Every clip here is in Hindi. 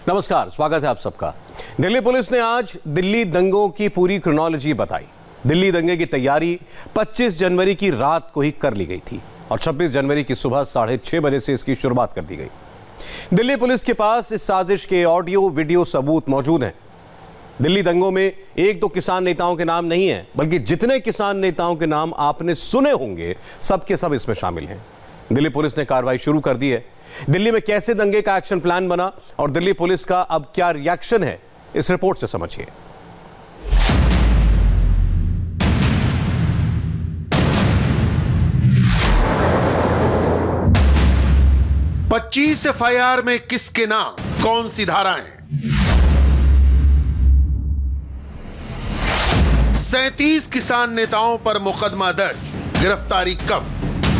नमस्कार, स्वागत है आप सबका। दिल्ली पुलिस ने आज दिल्ली दंगों की पूरी क्रोनोलॉजी बताई। दिल्ली दंगे की तैयारी 25 जनवरी की रात को ही कर ली गई थी और 26 जनवरी की सुबह 6:30 बजे से इसकी शुरुआत कर दी गई। दिल्ली पुलिस के पास इस साजिश के ऑडियो वीडियो सबूत मौजूद हैं। दिल्ली दंगों में एक दो किसान नेताओं के नाम नहीं है, बल्कि जितने किसान नेताओं के नाम आपने सुने होंगे सब के सब इसमें शामिल हैं। दिल्ली पुलिस ने कार्रवाई शुरू कर दी है। दिल्ली में कैसे दंगे का एक्शन प्लान बना और दिल्ली पुलिस का अब क्या रिएक्शन है, इस रिपोर्ट से समझिए। पच्चीस एफआईआर में किसके नाम, कौन सी धाराएं? 37 किसान नेताओं पर मुकदमा दर्ज, गिरफ्तारी कब?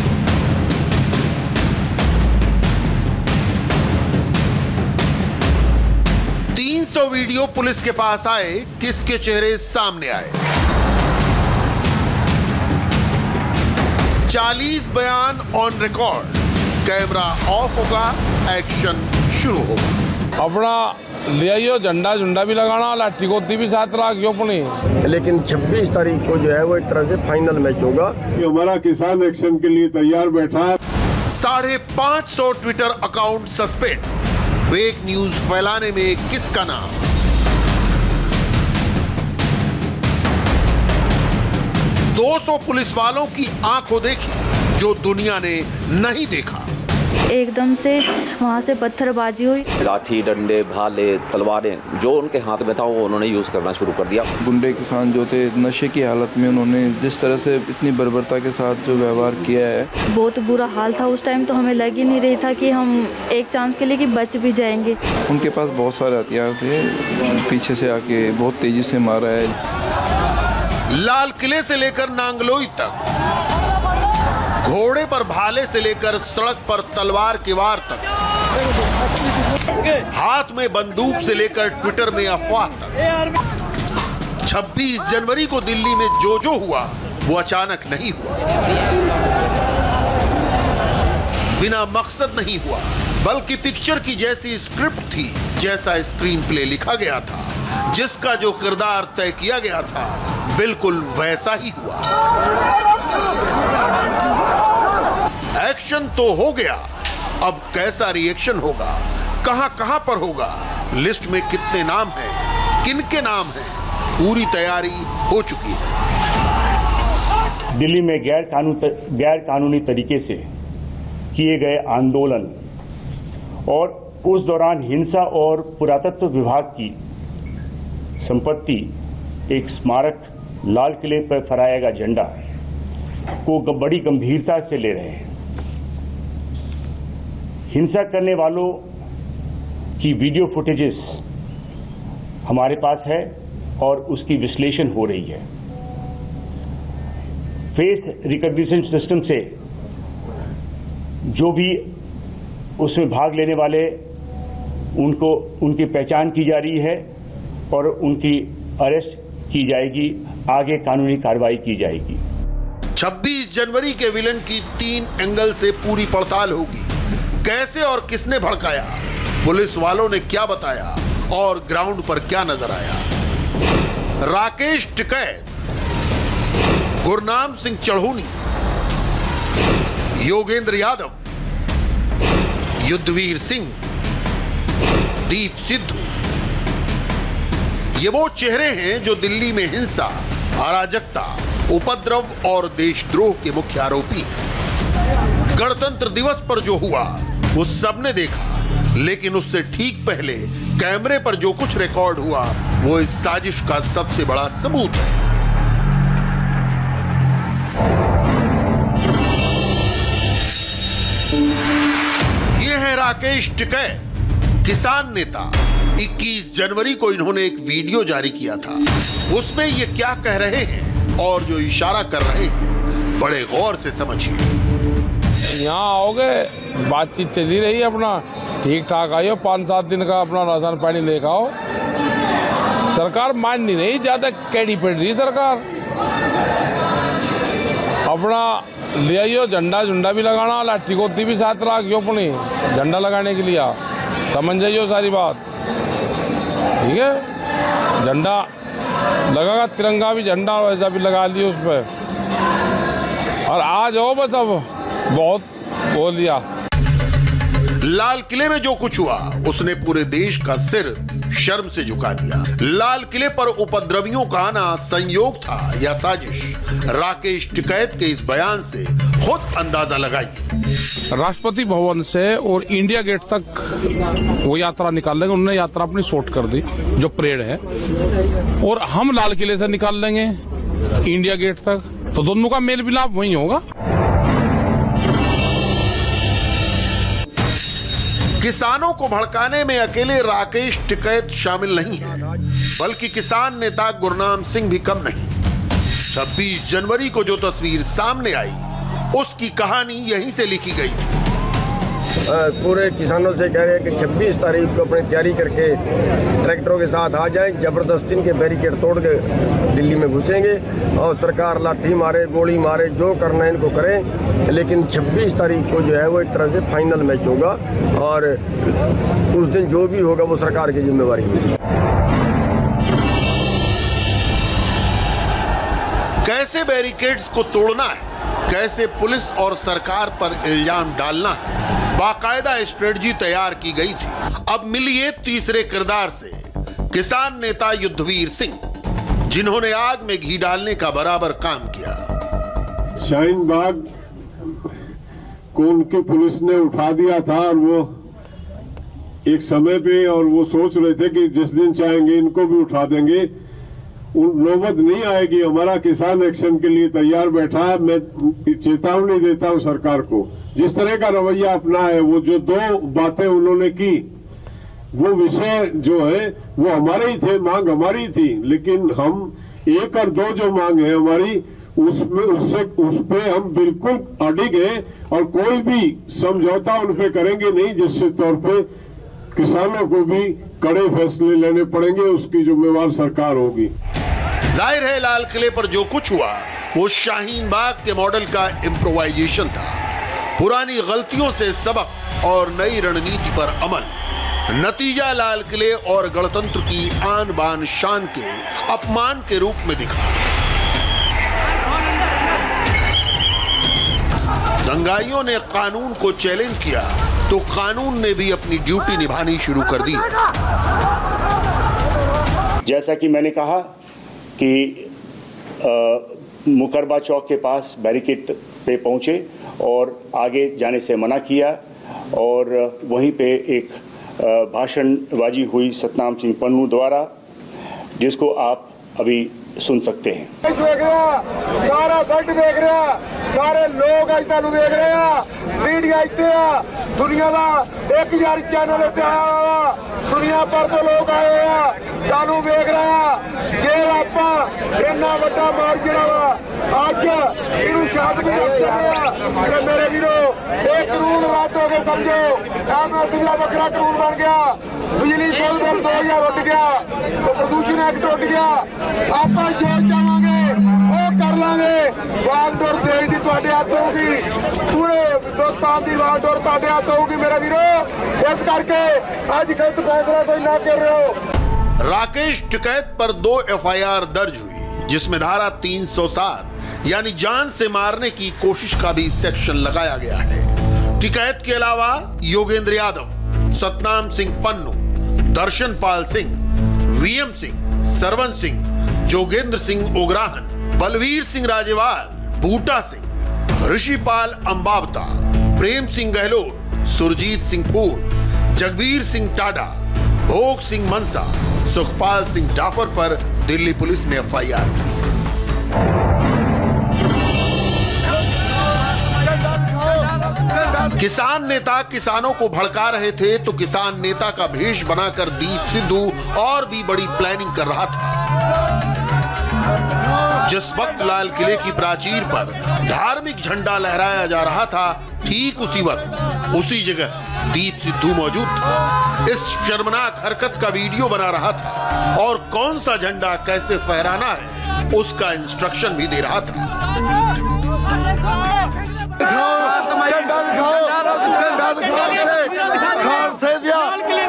वीडियो पुलिस के पास आए, किसके चेहरे सामने आए? 40 बयान ऑन रिकॉर्ड, कैमरा ऑफ होगा, एक्शन शुरू होगा। अपना ले आइयो, झंडा झुंडा भी लगाना, लाठी गोती भी साथ रखियो अपनी। लेकिन 26 तारीख को जो है वो एक तरह से फाइनल मैच होगा। हमारा किसान एक्शन के लिए तैयार बैठा है। 550 Twitter account suspend, fake news फैलाने में किसका नाम? दो 200 पुलिस वालों की आंखों देखी जो दुनिया ने नहीं देखा। एकदम से वहां से पत्थरबाजी हुई, लाठी डंडे भाले तलवारें जो उनके हाथ में था वो उन्होंने यूज करना शुरू कर दिया। गुंडे किसान जो थे नशे की हालत में उन्होंने जिस तरह से इतनी बर्बरता के साथ जो व्यवहार किया है, बहुत बुरा हाल था। उस टाइम तो हमें लग ही नहीं रही था कि हम एक चांस के लिए कि बच भी जाएंगे। उनके पास बहुत सारे हथियार थे, पीछे से आके बहुत तेजी से मारा है। लाल किले से लेकर नांगलोई तक, घोड़े पर भाले से लेकर सड़क पर तलवार की वार तक, हाथ में बंदूक से लेकर ट्विटर में अफवाह तक। 26 जनवरी को दिल्ली में जो हुआ वो अचानक नहीं हुआ, बिना मकसद नहीं हुआ, बल्कि पिक्चर की जैसी स्क्रिप्ट थी, जैसा स्क्रीन प्ले लिखा गया था, जिसका जो किरदार तय किया गया था बिल्कुल वैसा ही हुआ। एक्शन तो हो गया, अब कैसा रिएक्शन होगा, कहां पर होगा, लिस्ट में कितने नाम हैं, किनके नाम हैं, पूरी तैयारी हो चुकी है। दिल्ली में गैर कानूनी तरीके से किए गए आंदोलन और उस दौरान हिंसा और पुरातत्व विभाग की संपत्ति, एक स्मारक लाल किले पर फहराया गया झंडा को बड़ी गंभीरता से ले रहे हैं। हिंसा करने वालों की वीडियो फुटेजेस हमारे पास है और उसकी विश्लेषण हो रही है। फेस रिकॉग्निशन सिस्टम से जो भी उसमें भाग लेने वाले उनकी पहचान की जा रही है और उनकी अरेस्ट की जाएगी, आगे कानूनी कार्रवाई की जाएगी। 26 जनवरी के विलन की 3 एंगल से पूरी पड़ताल होगी। कैसे और किसने भड़काया, पुलिस वालों ने क्या बताया और ग्राउंड पर क्या नजर आया। राकेश टिकैत, गुरनाम सिंह चढ़ूनी, योगेंद्र यादव, युद्धवीर सिंह, दीप सिद्धू, ये वो चेहरे हैं जो दिल्ली में हिंसा, अराजकता, उपद्रव और देशद्रोह के मुख्य आरोपी हैं। गणतंत्र दिवस पर जो हुआ वो सबने देखा, लेकिन उससे ठीक पहले कैमरे पर जो कुछ रिकॉर्ड हुआ वो इस साजिश का सबसे बड़ा सबूत है। ये है राकेश टिकैत, किसान नेता। 21 जनवरी को इन्होंने एक वीडियो जारी किया था। उसमें ये क्या कह रहे हैं और जो इशारा कर रहे हैं, बड़े गौर से समझिए। यहाँ आओगे, बातचीत चली रही है, अपना ठीक ठाक आइयो, 5-7 दिन का अपना राशन पानी लेकर आओ। सरकार मान नहीं रही, ज्यादा कैडी पड़ रही सरकार। अपना ले आइयो, झंडा झुंडा भी लगाना, लाठी गोती भी साथ रखियो अपनी, झंडा लगाने के लिए। समझ जाइए सारी बात, ठीक है। झंडा लगेगा, तिरंगा भी झंडा वैसा भी लगा लिया उस पर, और आ जाओ बस, अब बहुत बोल लिया। लाल किले में जो कुछ हुआ उसने पूरे देश का सिर शर्म से झुका दिया। लाल किले पर उपद्रवियों का आना संयोग था या साजिश, राकेश टिकैत के इस बयान से खुद अंदाजा लगाइए। राष्ट्रपति भवन से और इंडिया गेट तक वो यात्रा निकाल लेंगे, उन्होंने यात्रा अपनी शॉर्ट कर दी जो परेड है, और हम लाल किले से निकाल लेंगे इंडिया गेट तक, तो दोनों का मेल मिलाप वही होगा। किसानों को भड़काने में अकेले राकेश टिकैत शामिल नहीं है, बल्कि किसान नेता गुरनाम सिंह भी कम नहीं। 26 जनवरी को जो तस्वीर सामने आई उसकी कहानी यहीं से लिखी गई थी। पूरे किसानों से कह रहे हैं कि 26 तारीख को अपनी तैयारी करके ट्रैक्टरों के साथ आ जाएं, जबरदस्ती इनके बैरिकेड तोड़ के दिल्ली में घुसेंगे और सरकार लाठी मारे, गोली मारे, जो करना है इनको करें, लेकिन 26 तारीख को जो है वो एक तरह से फाइनल मैच होगा और उस दिन जो भी होगा वो सरकार की जिम्मेवारी होगी। कैसे बैरिकेड्स को तोड़ना है, कैसे पुलिस और सरकार पर इल्जाम डालना है, बाकायदा स्ट्रेटजी तैयार की गई थी। अब मिलिए तीसरे किरदार से, किसान नेता युद्धवीर सिंह, जिन्होंने आग में घी डालने का बराबर काम किया। शाहीन बाग को उनकी पुलिस ने उठा दिया था और वो एक समय पे, और वो सोच रहे थे कि जिस दिन चाहेंगे इनको भी उठा देंगे, नौबत नहीं आएगी। हमारा किसान एक्शन के लिए तैयार बैठा है। मैं चेतावनी देता हूं सरकार को, जिस तरह का रवैया अपना है, वो जो 2 बातें उन्होंने की, वो विषय जो है वो हमारे ही थे, मांग हमारी थी, लेकिन हम 1 और 2 जो मांग है हमारी, उस पे हम बिल्कुल अडिग हैं और कोई भी समझौता उन पे करेंगे नहीं, जिससे तौर पे किसानों को भी कड़े फैसले लेने पड़ेंगे, उसकी जिम्मेवार सरकार होगी। जाहिर है लाल किले पर जो कुछ हुआ वो शाहीन बाग के मॉडल का इम्प्रोवाइजेशन था। पुरानी गलतियों से सबक और नई रणनीति पर अमल, नतीजा लाल किले और गणतंत्र की आन बान शान के अपमान के रूप में दिखा। दंगाइयों ने कानून को चैलेंज किया तो कानून ने भी अपनी ड्यूटी निभानी शुरू कर दी। जैसा कि मैंने कहा कि मुकरबा चौक के पास बैरिकेड पे पहुंचे और आगे जाने से मना किया, और वहीं पे एक भाषणबाजी हुई सतनाम सिंह पन्नू द्वारा, जिसको आप अभी सुन सकते हैं। सारा फंड देख रहा, सारे लोग अज तक देख रहे हैं, मीडिया इतने दुनिया का 1000 चैनल पे आया हुआ, दुनिया पर तो लोग आए हैं, चालू देख रहे हैं। जे आप इन्ना बड़ा मार गिरा अज इन शांत भी रख सकते। मेरे वीरो, एक कानून रद्द हो गए, समझो एमएसपी का वखरा कानून बन गया, बिजली बिल 2000 उठ गया, तो प्रदूषण एक्ट उठ गया। आप जो चाहेंगे वो कर लेंगे। वागडोर देश की तुहाडे हाथ होगी, पूरे हिंदुस्तान की वागडोर तुहाडे हाथ होगी मेरे वीरो। इस करके आज गलत फैसला कोई ना कर रहे हो। राकेश टिकैत पर 2 FIR दर्ज हुई, जिसमें धारा 307 यानी जान से मारने की कोशिश का भी सेक्शन लगाया गया है। टिकैत के अलावा योगेंद्र यादव, सतनाम सिंह पन्नू, दर्शन पाल सिंह, VM सिंह, सरवन सिंह, जोगेंद्र सिंह ओग्राहन, बलवीर सिंह राजेवाल, बूटा सिंह, ऋषिपाल अंबावता, प्रेम सिंह गहलोत, सुरजीत सिंह पूर, जगबीर सिंह टाडा, भोग सिंह मनसा, सुखपाल सिंह जाफर पर दिल्ली पुलिस ने FIR की। किसान नेता किसानों को भड़का रहे थे तो किसान नेता का भेष बनाकर दीप सिद्धू और भी बड़ी प्लानिंग कर रहा था। जिस वक्त लाल किले की प्राचीर पर धार्मिक झंडा लहराया जा रहा था, ठीक उसी वक्त उसी जगह दीप सिद्धू मौजूद था। इस शर्मनाक हरकत का वीडियो बना रहा था और कौन सा झंडा कैसे फहराना है उसका इंस्ट्रक्शन भी दे रहा था। झंडा दिखाओ, झंडा दिखाओ,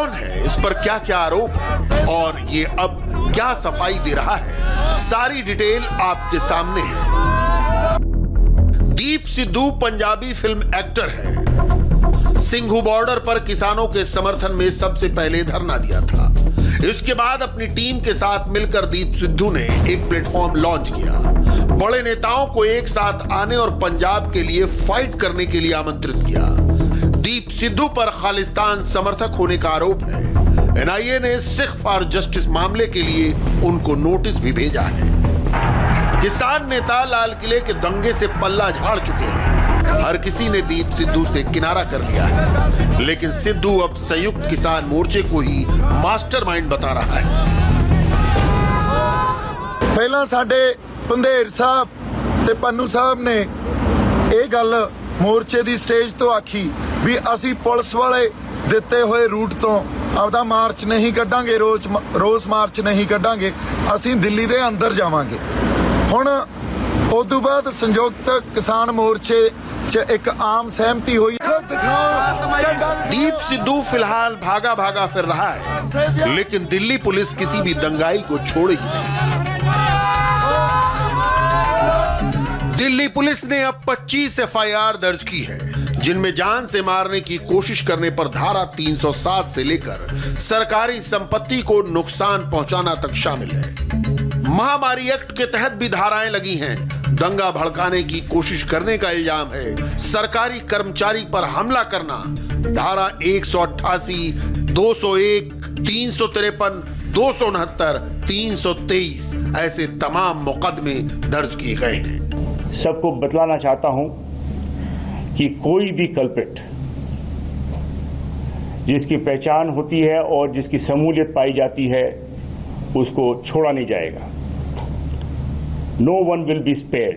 कौन है, इस पर क्या क्या आरोप है और ये अब क्या सफाई दे रहा है, सारी डिटेल आपके सामने है। दीप सिद्धू पंजाबी फिल्म एक्टर है। सिंघू बॉर्डर पर किसानों के समर्थन में सबसे पहले धरना दिया था। इसके बाद अपनी टीम के साथ मिलकर दीप सिद्धू ने एक प्लेटफॉर्म लॉन्च किया। बड़े नेताओं को एक साथ आने और पंजाब के लिए फाइट करने के लिए आमंत्रित किया। दीप सिद्धू पर खालिस्तान समर्थक होने का आरोप है। एनआईए ने सिख फॉर जस्टिस मामले के लिए उनको नोटिस भी भेजा है। किसान नेता लाल किले के दंगे से पल्ला झाड़ चुके हैं। हर किसी ने दीप सिद्धू से किनारा कर लिया है, लेकिन सिद्धू अब संयुक्त किसान मोर्चे को ही मास्टरमाइंड बता रहा है। पहला साडे पंधेर साहब ते पन्नू साहब ने यह गल मोर्चे दी स्टेज तो आखी भी असी पुलिस वाले दिते हुए रूट तो आपदा मार्च नहीं कड्डांगे, रोज मार्च नहीं कड्डांगे, असी दिल्ली दे अंदर जावांगे। हुण उदों बाद संयुक्त किसान मोर्चे च एक आम सहमति हुई। दीप सिद्धू फिलहाल भागा भागा फिर रहा है, लेकिन दिल्ली पुलिस किसी भी दंगाई को छोड़ेगी नहीं। दिल्ली पुलिस ने अब 25 एफआईआर दर्ज की है, जिनमें जान से मारने की कोशिश करने पर धारा 307 से लेकर सरकारी संपत्ति को नुकसान पहुंचाना तक शामिल है। महामारी एक्ट के तहत भी धाराएं लगी हैं। दंगा भड़काने की कोशिश करने का इल्जाम है। सरकारी कर्मचारी पर हमला करना, धारा 188, 201, 353, 269, 323 ऐसे तमाम मुकदमे दर्ज किए गए हैं। सबको बतलाना चाहता हूं कि कोई भी कल्प्रिट जिसकी पहचान होती है और जिसकी शमूलियत पाई जाती है उसको छोड़ा नहीं जाएगा। No one will be spared.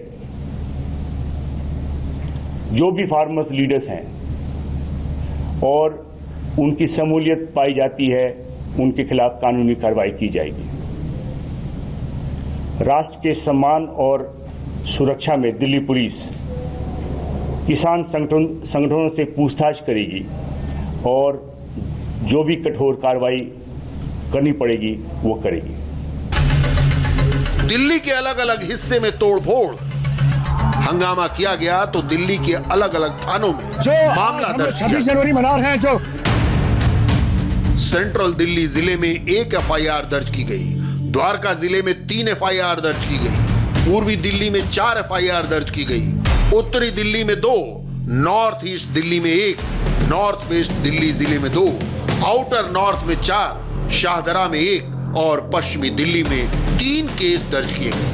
जो भी फार्मर्स लीडर्स हैं और उनकी शमूलियत पाई जाती है उनके खिलाफ कानूनी कार्रवाई की जाएगी। राष्ट्र के सम्मान और सुरक्षा में दिल्ली पुलिस किसान संगठनों से पूछताछ करेगी और जो भी कठोर कार्रवाई करनी पड़ेगी वो करेगी। दिल्ली के अलग अलग हिस्से में तोड़फोड़, हंगामा किया गया तो दिल्ली के अलग अलग थानों में मामला दर्ज। 26 जनवरी मना रहे हैं जो सेंट्रल दिल्ली जिले में 1 एफआईआर दर्ज की गई, द्वारका जिले में 3 एफआईआर दर्ज की गई, पूर्वी दिल्ली में 4 एफआईआर दर्ज की गई, उत्तरी दिल्ली में 2, नॉर्थ ईस्ट दिल्ली में 1, नॉर्थ वेस्ट दिल्ली जिले में 2, आउटर नॉर्थ में 4, शाहदरा में 1 और पश्चिमी दिल्ली में 3 केस दर्ज किए गए।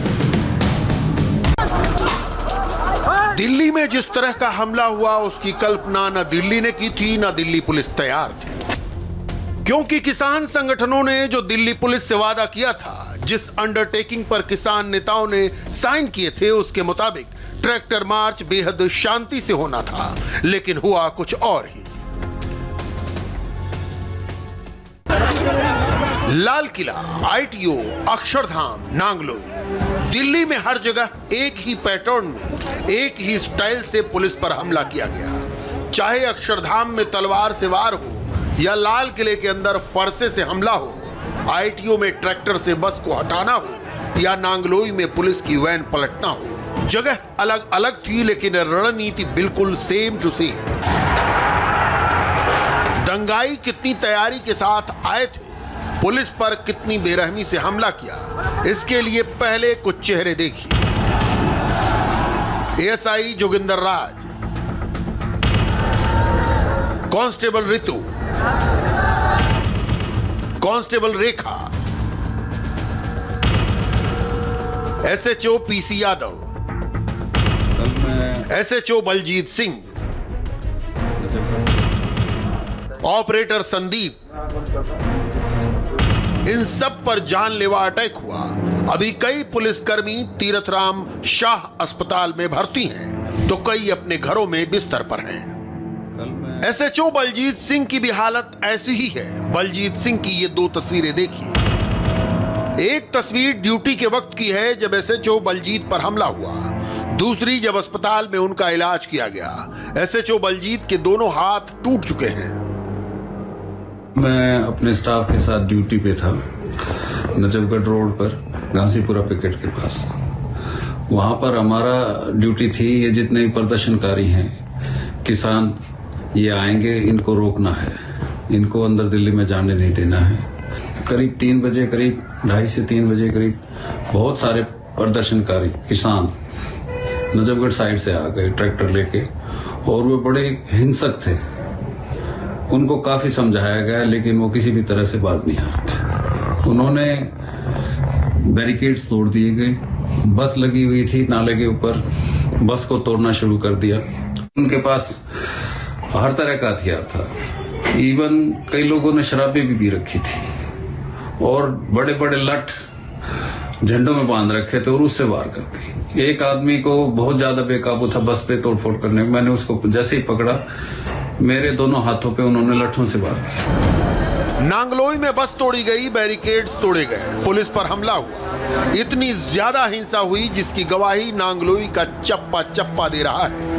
दिल्ली में जिस तरह का हमला हुआ उसकी कल्पना न दिल्ली ने की थी न दिल्ली पुलिस तैयार थी, क्योंकि किसान संगठनों ने जो दिल्ली पुलिस से वादा किया था, जिस अंडरटेकिंग पर किसान नेताओं ने साइन किए थे, उसके मुताबिक ट्रैक्टर मार्च बेहद शांति से होना था, लेकिन हुआ कुछ और ही। लाल किला, आईटीओ, अक्षरधाम, नांगलोई, दिल्ली में हर जगह एक ही पैटर्न में एक ही स्टाइल से पुलिस पर हमला किया गया। चाहे अक्षरधाम में तलवार से वार हो या लाल किले के अंदर फरसे से हमला हो, आईटीओ में ट्रैक्टर से बस को हटाना हो या नांगलोई में पुलिस की वैन पलटना हो, जगह अलग अलग थी लेकिन रणनीति बिल्कुल सेम टू सेम। दंगाई कितनी तैयारी के साथ आए थे, पुलिस पर कितनी बेरहमी से हमला किया, इसके लिए पहले कुछ चेहरे देखिए। ASI Joginder Raj, constable Ritu, constable Rekha, SHO PC Yadav, SHO Baljeet Singh, operator Sandeep, इन सब पर जानलेवा अटैक हुआ। अभी कई पुलिसकर्मी तीरथराम शाह अस्पताल में भर्ती हैं, तो कई अपने घरों में बिस्तर पर हैं। एसएचओ बलजीत सिंह की भी हालत ऐसी ही है। बलजीत सिंह की ये 2 तस्वीरें देखिए। एक तस्वीर ड्यूटी के वक्त की है जब एसएचओ बलजीत पर हमला हुआ, दूसरी जब अस्पताल में उनका इलाज किया गया। एसएचओ बलजीत के दोनों हाथ टूट चुके हैं। मैं अपने स्टाफ के साथ ड्यूटी पे था नजफगढ़ रोड पर घासीपुरा पिकेट के पास। वहां पर हमारा ड्यूटी थी, ये जितने भी प्रदर्शनकारी हैं किसान, ये आएंगे, इनको रोकना है, इनको अंदर दिल्ली में जाने नहीं देना है। करीब 3 बजे, करीब 2:30 से 3 बजे करीब बहुत सारे प्रदर्शनकारी किसान नजफगढ़ साइड से आ गए ट्रैक्टर लेके, और वो बड़े हिंसक थे। उनको काफी समझाया गया लेकिन वो किसी भी तरह से बाज नहीं आ रहे थे। उन्होंने बैरिकेड्स तोड़ दिए गए, बस लगी हुई थी नाले के ऊपर, बस को तोड़ना शुरू कर दिया। उनके पास हर तरह का हथियार था, इवन कई लोगों ने शराबें भी पी रखी थी और बड़े बड़े लठ झंडों में बांध रखे थे और उससे वार कर दी। एक आदमी को बहुत ज्यादा बेकाबू था बस पे तोड़फोड़ करने, मैंने उसको जैसे ही पकड़ा मेरे दोनों हाथों पे उन्होंने लठों से वार किया। नांगलोई में बस तोड़ी गई, बैरिकेड्स तोड़े गए, पुलिस पर हमला हुआ। इतनी ज्यादा हिंसा हुई जिसकी गवाही नांगलोई का चप्पा चप्पा दे रहा है।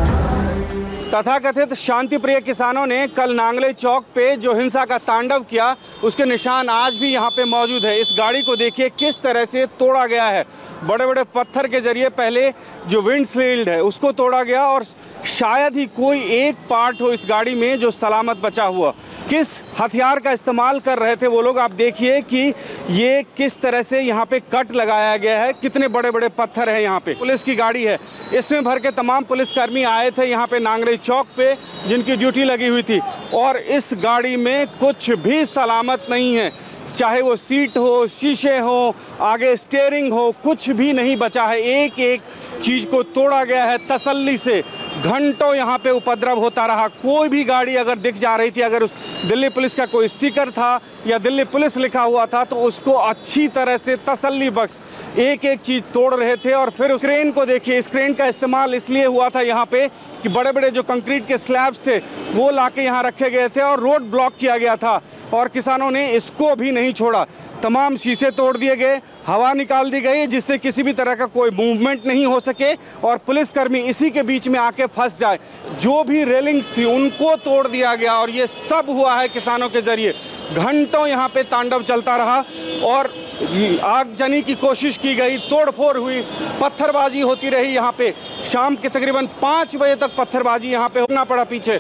तथाकथित शांतिप्रिय किसानों ने कल नांगलोई चौक पे जो हिंसा का तांडव किया उसके निशान आज भी यहाँ पे मौजूद है। इस गाड़ी को देखिए किस तरह से तोड़ा गया है। बड़े बड़े पत्थर के जरिए पहले जो विंडशील्ड है उसको तोड़ा गया और शायद ही कोई एक पार्ट हो इस गाड़ी में जो सलामत बचा हुआ। किस हथियार का इस्तेमाल कर रहे थे वो लोग, आप देखिए कि ये किस तरह से यहाँ पे कट लगाया गया है, कितने बड़े बड़े पत्थर है। यहाँ पे पुलिस की गाड़ी है, इसमें भर के तमाम पुलिसकर्मी आए थे यहाँ पे नांगलोई चौक पे जिनकी ड्यूटी लगी हुई थी, और इस गाड़ी में कुछ भी सलामत नहीं है। चाहे वो सीट हो, शीशे हो, आगे स्टीयरिंग हो, कुछ भी नहीं बचा है। एक एक चीज को तोड़ा गया है तसल्ली से। घंटों यहाँ पे उपद्रव होता रहा। कोई भी गाड़ी अगर दिख जा रही थी, अगर उस दिल्ली पुलिस का कोई स्टिकर था या दिल्ली पुलिस लिखा हुआ था तो उसको अच्छी तरह से तसल्ली बख्श एक एक चीज तोड़ रहे थे। और फिर उस क्रेन को देखिए, इस क्रेन का इस्तेमाल इसलिए हुआ था यहाँ पे कि बड़े बड़े जो कंक्रीट के स्लैब्स थे वो लाके यहाँ रखे गए थे और रोड ब्लॉक किया गया था, और किसानों ने इसको भी नहीं छोड़ा। तमाम शीशे तोड़ दिए गए, हवा निकाल दी गई जिससे किसी भी तरह का कोई मूवमेंट नहीं हो सके और पुलिसकर्मी इसी के बीच में आके फंस जाए। जो भी रेलिंग्स थी उनको तोड़ दिया गया और ये सब हुआ है किसानों के जरिए। घंटों यहाँ पे तांडव चलता रहा और आगजनी की कोशिश की गई, तोड़फोड़ हुई, पत्थरबाजी होती रही। यहाँ पे शाम के तकरीबन 5 बजे तक पत्थरबाजी यहाँ पे होना पड़ा पीछे।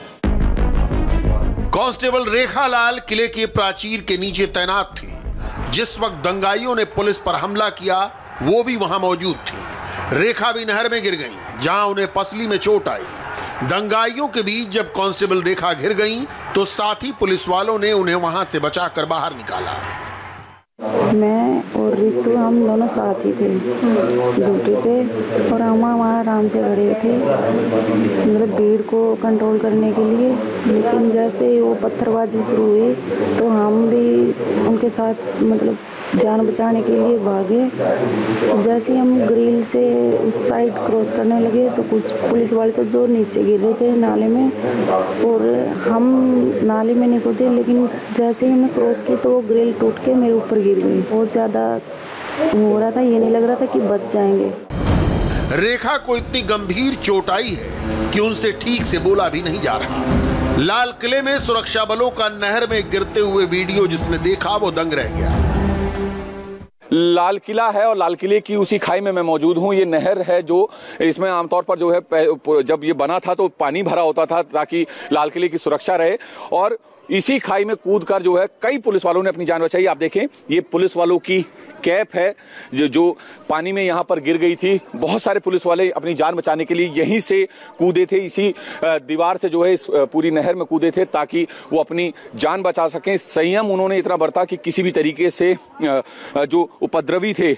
कांस्टेबल रेखा लाल किले के प्राचीर के नीचे तैनात थी। जिस वक्त दंगाइयों ने पुलिस पर हमला किया वो भी वहां मौजूद थी। रेखा भी नहर में गिर गईं, जहां उन्हें पसली में चोट आई। दंगाइयों के बीच जब कांस्टेबल रेखा गिर गईं तो साथी पुलिस वालों ने उन्हें वहां से बचाकर बाहर निकाला। मैं और रितु हम दोनों साथ ही थे ड्यूटी पे, और हम वहाँ आराम से खड़े थे मतलब भीड़ को कंट्रोल करने के लिए। लेकिन जैसे ही वो पत्थरबाजी शुरू हुई तो हम भी उनके साथ मतलब जान बचाने के लिए भागे। जैसे ही हम ग्रिल से उस साइड क्रॉस करने लगे तो कुछ पुलिस वाले तो जो नीचे गिर रहे थे नाले में, और हम नाले में नहीं कूदे, लेकिन जैसे ही हमने क्रॉस की तो वो ग्रिल टूट के मेरे ऊपर गिर गई। बहुत ज़्यादा हो रहा था, ये नहीं लग रहा था कि बच जाएंगे। रेखा को इतनी गंभीर चोट आई है कि उनसे ठीक से बोला भी नहीं जा रहा। लाल किले में सुरक्षा बलों का नहर में गिरते हुए वीडियो जिसने देखा वो दंग रह गया। लाल किला है और लाल किले की उसी खाई में मैं मौजूद हूँ। ये नहर है जो इसमें आमतौर पर जो है जब ये बना था तो पानी भरा होता था ताकि लाल किले की सुरक्षा रहे, और इसी खाई में कूदकर जो है कई पुलिस वालों ने अपनी जान बचाई। आप देखें ये पुलिस वालों की कैप है जो पानी में यहाँ पर गिर गई थी। बहुत सारे पुलिस वाले अपनी जान बचाने के लिए यहीं से कूदे थे, इसी दीवार से जो है इस पूरी नहर में कूदे थे ताकि वो अपनी जान बचा सकें। संयम उन्होंने इतना बरता कि किसी भी तरीके से जो उपद्रवी थे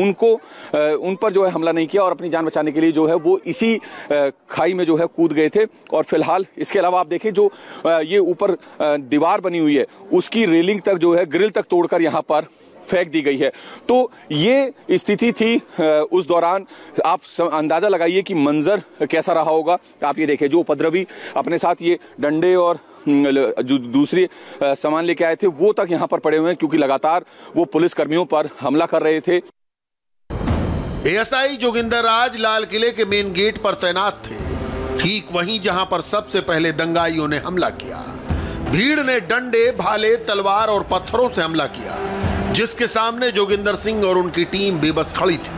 उन पर जो है हमला नहीं किया और अपनी जान बचाने के लिए जो है वो इसी खाई में जो है कूद गए थे। और फिलहाल इसके अलावा आप देखें जो ये ऊपर दीवार बनी हुई है उसकी रेलिंग तक जो है ग्रिल तक तोड़कर यहाँ पर फेंक दी गई है। तो ये स्थिति थी उस दौरान। आप अंदाजा लगाइए कि मंजर कैसा रहा होगा। आप ये देखें जो उपद्रवी अपने साथ ये डंडे और जो दूसरे सामान लेके आए थे वो तक यहाँ पर पड़े हुए हैं क्योंकि लगातार वो पुलिस कर्मियों पर हमला कर रहे थे। एएसआई जोगिंदर राज लाल किले के मेन गेट पर तैनात थे, ठीक वहीं जहां पर सबसे पहले दंगाइयों ने हमला किया। भीड़ ने डंडे, भाले, तलवार और पत्थरों से हमला किया, जिसके सामने जोगिंदर सिंह और उनकी टीम बेबस खड़ी थी।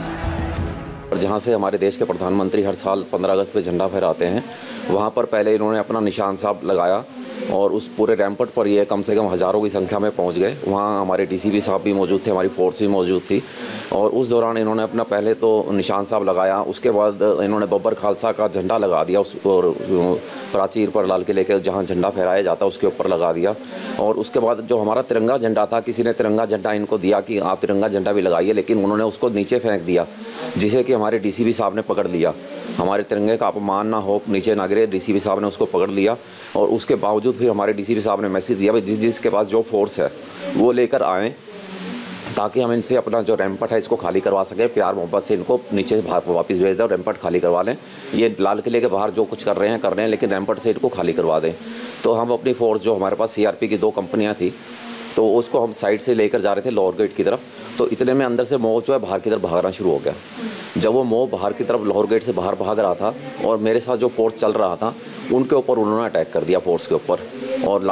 जहां से हमारे देश के प्रधानमंत्री हर साल 15 अगस्त पे झंडा फहराते हैं, वहां पर पहले इन्होंने अपना निशान साहब लगाया और उस पूरे रैंपट पर ये कम से कम हज़ारों की संख्या में पहुंच गए। वहां हमारे डीसीपी साहब भी मौजूद थे, हमारी फोर्स भी मौजूद थी और उस दौरान इन्होंने अपना पहले तो निशान साहब लगाया, उसके बाद इन्होंने बब्बर खालसा का झंडा लगा दिया उस और प्राचीर पर लाल किले के जहाँ झंडा फहराया जाता उसके ऊपर लगा दिया। और उसके बाद जो हमारा तिरंगा झंडा था, किसी ने तिरंगा झंडा इनको दिया कि आप तिरंगा झंडा भी लगाइए, लेकिन उन्होंने उसको नीचे फेंक दिया, जिसे कि हमारे डीसीपी साहब ने पकड़ लिया। हमारे तिरंगे का अपमान ना हो, नीचे ना गिरे, डीसीपी साहब ने उसको पकड़ लिया और उसके बावजूद फिर हमारे डीसीपी साहब ने मैसेज दिया जिसके पास जो फोर्स है वो लेकर आएँ, ताकि हम इनसे अपना जो रैंपट है इसको खाली करवा सकें। प्यार मोहब्बत से इनको नीचे वापस भेज दें और रैंपट खाली करवा लें। ये लाल किले के बाहर जो कुछ कर रहे हैं, लेकिन रैंपट से इनको खाली करवा दें। तो हम अपनी फोर्स, जो हमारे पास सीआरपी की 2 कंपनियां थी, तो उसको हम साइड से लेकर जा रहे थे लोअर गेट की तरफ। तो इतने में अंदर से मोह जो है बाहर की तरफ भागना शुरू हो गया। जब वो मोह बाहर की तरफ लोअर गेट से बाहर भाग रहा था और मेरे साथ जो फोर्स चल रहा था उनके ऊपर उन्होंने अटैक कर दिया, फोर्स के ऊपर। और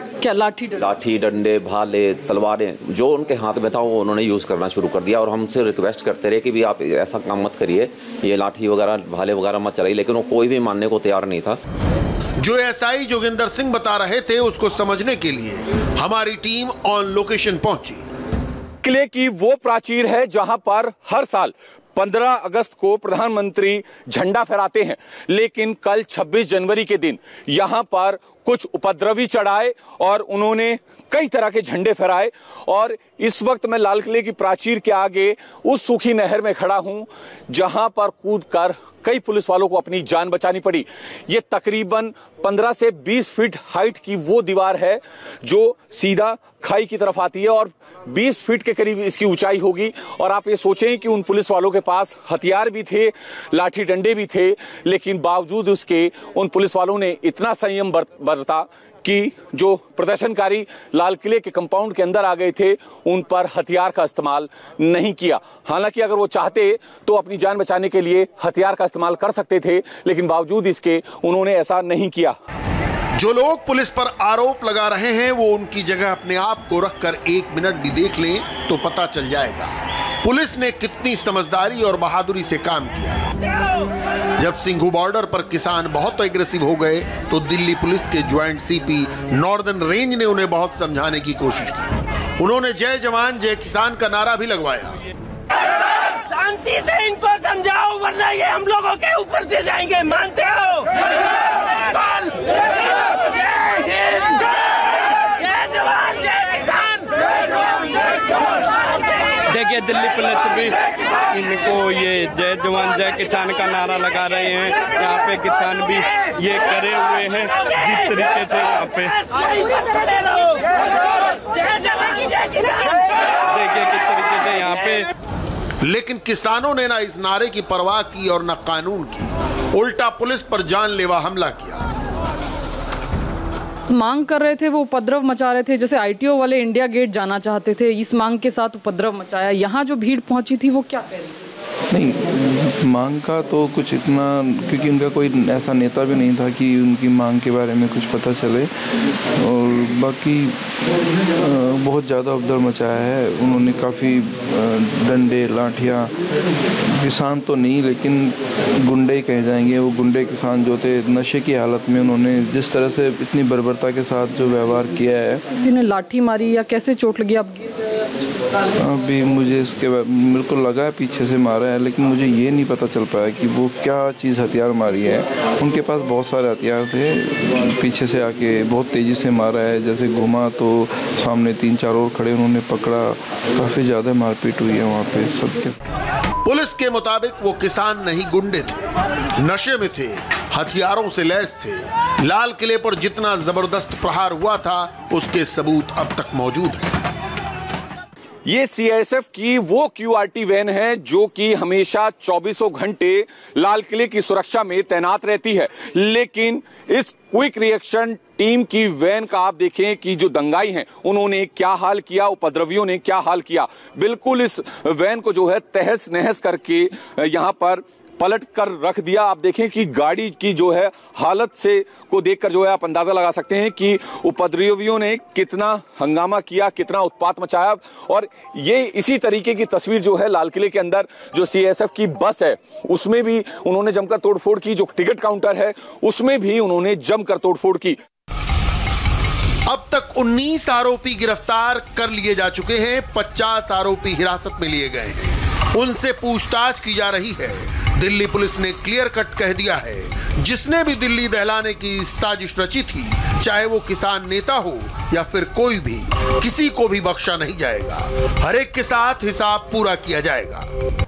लाठी डंडे, भाले, तलवारें जो उनके हाथ में था वो उन्होंने यूज़ करना शुरू कर दिया। और हमसे रिक्वेस्ट करते रहे कि भी आप ऐसा काम मत करिए, ये लाठी वगैरह, भाले वगैरह मत चलाइए, लेकिन वो कोई भी मानने को तैयार नहीं था। जो एसआई जोगिंदर सिंह बता रहे थे उसको समझने के लिए हमारी टीम ऑन लोकेशन पहुंची। किले की वो प्राचीर है जहां पर हर साल 15 अगस्त को प्रधानमंत्री झंडा फहराते हैं, लेकिन कल 26 जनवरी के दिन यहां पर कुछ उपद्रवी चढ़ाए और उन्होंने कई तरह के झंडे फहराए। और इस वक्त मैं लाल किले की प्राचीर के आगे उस सूखी नहर में खड़ा हूं जहां पर कूदकर कई पुलिस वालों को अपनी जान बचानी पड़ी। ये तकरीबन 15 से 20 फीट हाइट की वो दीवार है जो सीधा खाई की तरफ आती है और 20 फीट के करीब इसकी ऊंचाई होगी। और आप ये सोचें कि उन पुलिस वालों के पास हथियार भी थे, लाठी डंडे भी थे, लेकिन बावजूद उसके उन पुलिस वालों ने इतना संयम बरता कि जो प्रदर्शनकारी लाल किले के कंपाउंड के अंदर आ गए थे उन पर हथियार का इस्तेमाल नहीं किया। हालांकि अगर वो चाहते तो अपनी जान बचाने के लिए हथियार का इस्तेमाल कर सकते थे, लेकिन बावजूद इसके उन्होंने ऐसा नहीं किया। जो लोग पुलिस पर आरोप लगा रहे हैं वो उनकी जगह अपने आप को रखकर 1 मिनट भी देख लें तो पता चल जाएगा पुलिस ने कितनी समझदारी और बहादुरी से काम किया। जब सिंघू बॉर्डर पर किसान बहुत एग्रेसिव हो गए तो दिल्ली पुलिस के ज्वाइंट सीपी नॉर्दर्न रेंज ने उन्हें बहुत समझाने की कोशिश की। उन्होंने जय जवान जय किसान का नारा भी लगवाया। शांति से इनको समझाओ वरना ये हम लोगों के ऊपर से जाएंगे, मानते हो? जय जवान जय किसान। देखिए दिल्ली पुलिस भी इनको ये जय जवान जय किसान का नारा लगा रहे हैं। यहाँ पे किसान भी ये करे हुए हैं जिस तरीके से यहाँ पे देखिए किस तरीके से यहाँ पे। लेकिन किसानों ने ना इस नारे की परवाह की और न कानून की, उल्टा पुलिस पर जानलेवा हमला किया। मांग कर रहे थे, वो उपद्रव मचा रहे थे, जैसे आईटीओ वाले इंडिया गेट जाना चाहते थे, इस मांग के साथ उपद्रव मचाया। यहाँ जो भीड़ पहुंची थी वो क्या कह रही थी? नहीं, मांग का तो कुछ इतना, क्योंकि उनका कोई ऐसा नेता भी नहीं था कि उनकी मांग के बारे में कुछ पता चले। और बाकी बहुत ज़्यादा उपद्रव मचाया है उन्होंने, काफ़ी डंडे लाठियाँ, किसान तो नहीं लेकिन गुंडे ही कहे जाएंगे, वो गुंडे किसान जो थे नशे की हालत में, उन्होंने जिस तरह से इतनी बर्बरता के साथ जो व्यवहार किया है। किसी ने लाठी मारी या कैसे चोट लगी आप? अभी मुझे इसके मेरे को लगा है पीछे से मारा है, लेकिन मुझे ये नहीं पता चल पाया कि वो क्या चीज़ हथियार मारी है। उनके पास बहुत सारे हथियार थे, पीछे से आके बहुत तेज़ी से मारा है, जैसे घुमा तो सामने 3-4 और खड़े, उन्होंने पकड़ा, काफ़ी ज़्यादा मारपीट हुई है वहाँ पे सबके। पुलिस के मुताबिक वो किसान नहीं गुंडे थे, नशे में थे, हथियारों से लैस थे। लाल किले पर जितना जबरदस्त प्रहार हुआ था उसके सबूत अब तक मौजूद हैं। ये सीआईएसएफ की वो क्यूआरटी वैन है जो कि हमेशा 24 घंटे लाल किले की सुरक्षा में तैनात रहती है, लेकिन इस क्विक रिएक्शन टीम की वैन का आप देखें कि जो दंगाई हैं उन्होंने क्या हाल किया, उपद्रवियों ने क्या हाल किया। बिल्कुल इस वैन को जो है तहस नहस करके यहाँ पर पलट कर रख दिया। आप देखें कि गाड़ी की जो है हालत से को देखकर जो है आप अंदाजा लगा सकते हैं कि उपद्रवियों ने कितना हंगामा किया, कितना उत्पात मचाया। और ये इसी तरीके की तस्वीर जो है लाल किले के अंदर जो सीएसएफ की बस है उसमें भी उन्होंने जमकर तोड़फोड़ की, जो टिकट काउंटर है उसमें भी उन्होंने जमकर तोड़फोड़ की। अब तक 19 आरोपी गिरफ्तार कर लिए जा चुके हैं, 50 आरोपी हिरासत में लिए गए हैं, उनसे पूछताछ की जा रही है। दिल्ली पुलिस ने क्लियर कट कह दिया है, जिसने भी दिल्ली दहलाने की साजिश रची थी, चाहे वो किसान नेता हो या फिर कोई भी, किसी को भी बख्शा नहीं जाएगा। हर एक के साथ हिसाब पूरा किया जाएगा।